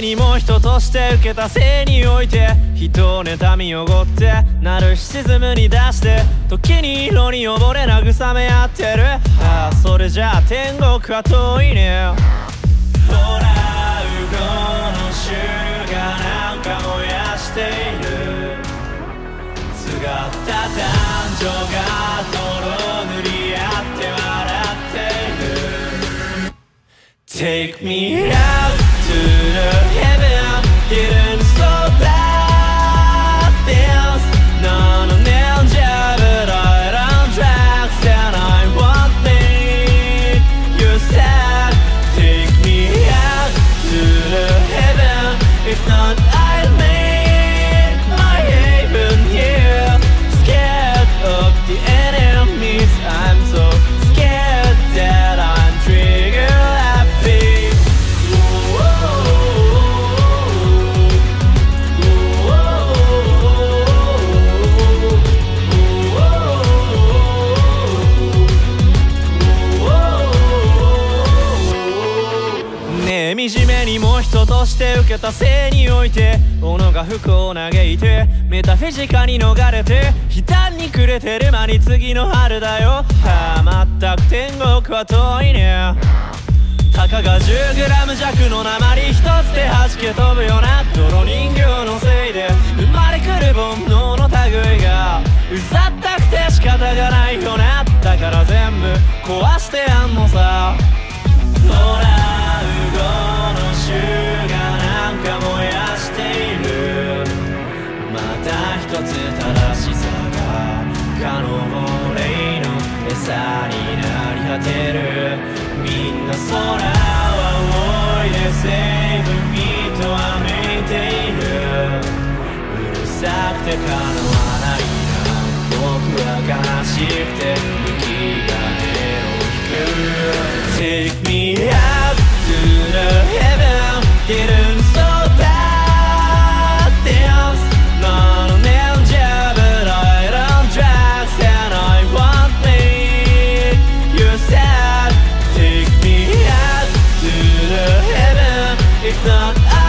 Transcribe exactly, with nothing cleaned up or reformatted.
にも人として受けたせいにおいて人を妬みおごってナルシシズムに出して時に色に溺れ慰め合ってる。ああそれじゃあ天国は遠いね。ほらウゴの衆がなんか燃やしている。すがった男女が泥塗り合って笑っている。 Take me out to the heaven getting so bad things none of them jab but I don't drugs and I won't make you sad. Take me out to the heaven if not I'll make my haven here. Scared of the enemies I'm so scared that I'm trigger happy.惨めにも人として受けたせいにおいて己が不幸を嘆いてメタフィジカに逃れて悲嘆に暮れてる間に次の春だよ。はあまったく天国は遠いね。たかが じゅうグラム 弱の鉛一つで弾け飛ぶような泥人形のせいで生まれくる煩悩の類がうざったくて仕方がないよな。だから全部壊してやんのさ。ほらウゴの衆がなんか燃やしている。また一つ正しさが可能霊の餌になり果てる。みんな空は仰いで西部見とわめいている。うるさくて叶わないな僕は悲しくて息が根を引く。Take me out to the heaven getting so bad things none of them jab but I don't drugs and I won't make you sad. Take me out to the heaven if not I